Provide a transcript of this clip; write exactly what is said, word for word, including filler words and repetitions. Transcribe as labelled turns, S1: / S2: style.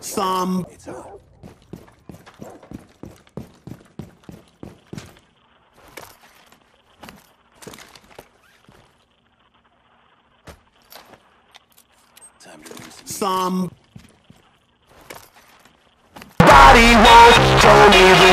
S1: Some.
S2: It's up. Time to loosen.
S1: Some.
S3: Body once told me the